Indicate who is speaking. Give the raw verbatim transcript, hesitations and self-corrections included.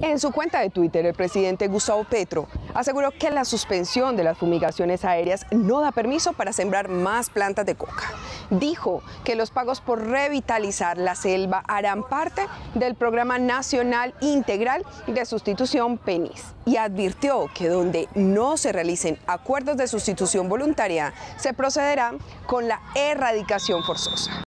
Speaker 1: En su cuenta de Twitter, el presidente Gustavo Petro aseguró que la suspensión de las fumigaciones aéreas no da permiso para sembrar más plantas de coca. Dijo que los pagos por revitalizar la selva harán parte del Programa Nacional Integral de Sustitución PENIS y advirtió que donde no se realicen acuerdos de sustitución voluntaria, se procederá con la erradicación forzosa.